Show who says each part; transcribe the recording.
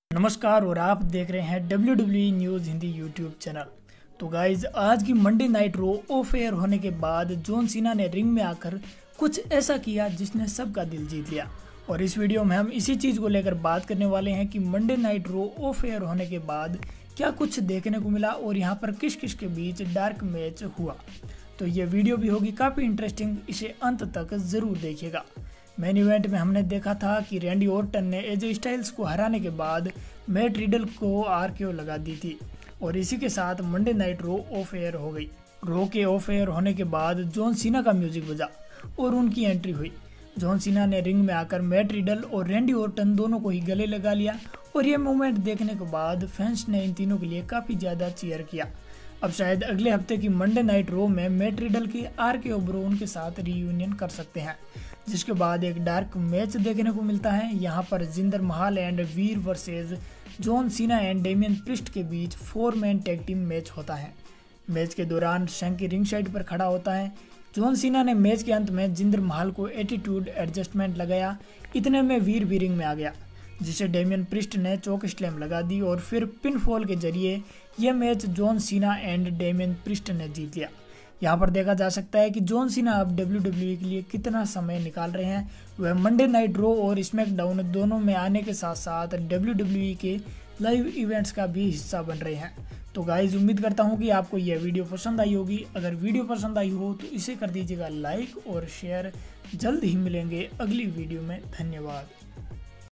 Speaker 1: नमस्कार और आप देख रहे हैं WWE news Hindi YouTube channel. तो गाइज आज की Monday night Raw off air होने के बाद जॉन सीना ने रिंग में आकर कुछ ऐसा किया जिसने सबका दिल जीत लिया। और इस वीडियो में हम इसी चीज़ को लेकर बात करने वाले हैं कि Monday night Raw off air होने के बाद क्या कुछ देखने को मिला और यहाँ पर किस किस के बीच डार्क मैच हुआ। तो ये वीडियो भी होगी काफ़ी इंटरेस्टिंग, इसे अंत तक ज़रूर देखिएगा। मेन इवेंट में हमने देखा था कि रैंडी ऑर्टन ने एजे स्टाइल्स को हराने के बाद मैट रिडल को आरकेओ लगा दी थी और इसी के साथ Monday night Raw off air हो गई। रो के ऑफ एयर होने के बाद जॉन सीना का म्यूजिक बजा और उनकी एंट्री हुई। जॉन सीना ने रिंग में आकर मैट रिडल और रैंडी ऑर्टन दोनों को ही गले लगा लिया और ये मोमेंट देखने के बाद फैंस ने इन तीनों के लिए काफ़ी ज़्यादा चीयर किया। अब शायद अगले हफ्ते की मंडे नाइट रो में मैट रिडल की आरकेओ ब्रो उनके साथ रीयूनियन कर सकते हैं, जिसके बाद एक डार्क मैच देखने को मिलता है। यहाँ पर Jinder Mahal and Veer versus John Cena and Damien Priest के बीच 4 मैन टैग टीम मैच होता है। मैच के दौरान शंकी रिंग साइड पर खड़ा होता है। जॉन सीना ने मैच के अंत में जिंदर महल को एटीट्यूड एडजस्टमेंट लगाया। इतने में वीर भी रिंग में आ गया, जिसे डेमियन प्रिस्ट ने चोक स्लैम लगा दी और फिर पिन फॉल के जरिए यह match John Cena and Damien Priest ने जीत लिया। यहाँ पर देखा जा सकता है कि जॉन सीना अब WWE के लिए कितना समय निकाल रहे हैं। वह मंडे नाइट रो और स्मैकडाउन दोनों में आने के साथ साथ WWE के लाइव इवेंट्स का भी हिस्सा बन रहे हैं। तो गाइज उम्मीद करता हूँ कि आपको यह वीडियो पसंद आई होगी। अगर वीडियो पसंद आई हो तो इसे कर दीजिएगा लाइक और शेयर। जल्द ही मिलेंगे अगली वीडियो में। धन्यवाद।